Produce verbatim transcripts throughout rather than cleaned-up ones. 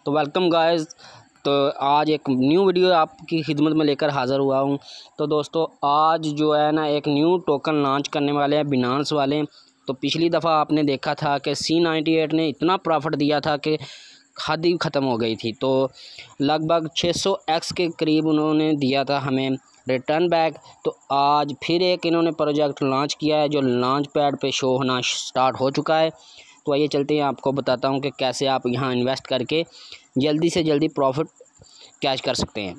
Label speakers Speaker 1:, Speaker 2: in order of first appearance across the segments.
Speaker 1: तो welcome guys. तो आज एक न्यू वीडियो आपकी खिदमत में लेकर हाज़िर हुआ हूँ। तो दोस्तों आज जो है ना एक न्यू टोकन लॉन्च करने वाले हैं बिनांस वाले। तो पिछली दफ़ा आपने देखा था कि सी नाइन्टी एट ने इतना प्रॉफिट दिया था कि हद ही ख़त्म हो गई थी। तो लगभग छह सौ एक्स के करीब उन्होंने दिया था हमें रिटर्न बैक। तो आज फिर एक इन्होंने प्रोजेक्ट लॉन्च किया है जो लॉन्च पैड पे शो होना स्टार्ट हो चुका है। तो आइए चलते हैं, आपको बताता हूँ कि कैसे आप यहाँ इन्वेस्ट करके जल्दी से जल्दी प्रॉफिट कैच कर सकते हैं।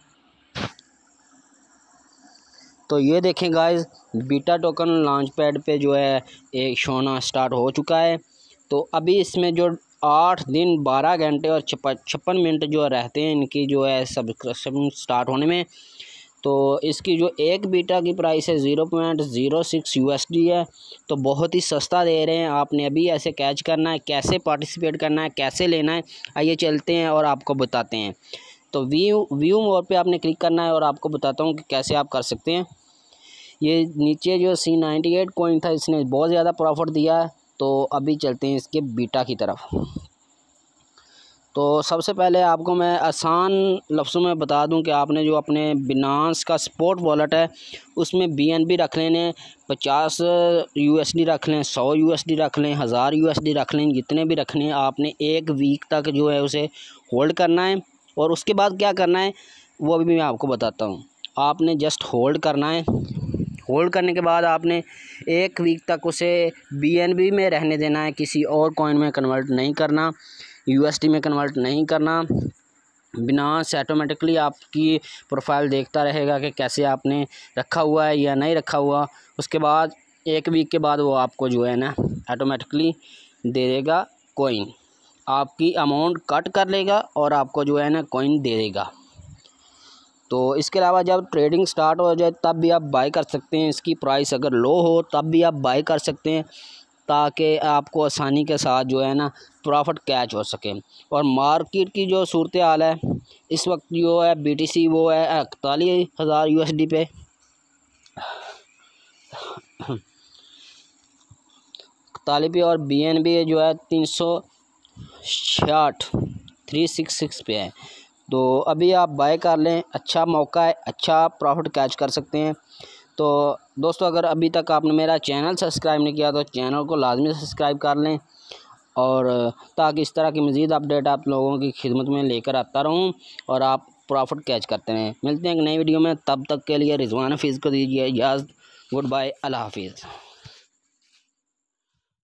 Speaker 1: तो ये देखें guys, beta token launch pad पे जो है एक शोना स्टार्ट हो चुका है। तो अभी इसमें जो आठ दिन बारह घंटे और छप्पन मिनट जो रहते हैं इनकी जो है सब्सक्रिप्शन स्टार्ट होने में। तो इसकी जो एक बीटा की प्राइस है zero point zero six U S D है। तो बहुत ही सस्ता दे रहे हैं। आपने अभी ऐसे कैच करना है, कैसे पार्टिसिपेट करना है, कैसे लेना है, आइए चलते हैं और आपको बताते हैं। तो व्यू व्यू मोर पे आपने क्लिक करना है और आपको बताता हूँ कि कैसे आप कर सकते हैं। ये नीचे जो सी नाइन्टी एट कॉइन था इसने बहुत ज़्यादा प्रॉफिट दिया है। तो अभी चलते हैं इसके बीटा की तरफ। तो सबसे पहले आपको मैं आसान लफ्ज़ों में बता दूं कि आपने जो अपने बिनांस का स्पॉट वॉलेट है उसमें बी एन बी रख लेने, पचास यू एस डी रख लें, सौ यू एस डी रख लें, हज़ार यू एस डी रख लें, जितने भी रखने हैं आपने एक वीक तक जो है उसे होल्ड करना है। और उसके बाद क्या करना है वो अभी मैं आपको बताता हूँ। आपने जस्ट होल्ड करना है। होल्ड करने के बाद आपने एक वीक तक उसे बी एन बी में रहने देना है, किसी और कॉइन में कन्वर्ट नहीं करना, यू एस डी में कन्वर्ट नहीं करना। बिनांस ऑटोमेटिकली आपकी प्रोफाइल देखता रहेगा कि कैसे आपने रखा हुआ है या नहीं रखा हुआ। उसके बाद एक वीक के बाद वो आपको जो है ना ऑटोमेटिकली दे देगा कॉइन, आपकी अमाउंट कट कर लेगा और आपको जो है ना कॉइन दे देगा। तो इसके अलावा जब ट्रेडिंग स्टार्ट हो जाए तब भी आप बाय कर सकते हैं। इसकी प्राइस अगर लो हो तब भी आप बाय कर सकते हैं ताकि आपको आसानी के साथ जो है ना प्रॉफिट कैच हो सके। और मार्केट की जो सूरत हाल है इस वक्त जो है बी टी सी वो है इकतालीस हज़ार यू एस डी पे, इकतालीस पे, और बी एन बी जो है तीन सौ छियाठ थ्री सिक्स सिक्स पे है। तो अभी आप बाय कर लें, अच्छा मौका है, अच्छा प्रॉफिट कैच कर सकते हैं। तो दोस्तों अगर अभी तक आपने मेरा चैनल सब्सक्राइब नहीं किया तो चैनल को लाजमी सब्सक्राइब कर लें, और ताकि इस तरह की मज़ीद अपडेट आप लोगों की खिदमत में लेकर आता रहूं और आप प्रॉफिट कैच करते रहें। मिलते हैं एक नई वीडियो में, तब तक के लिए रिजवान हफीज़ को दीजिए इजाज़त। गुड बाय, अल्लाह हाफिज़।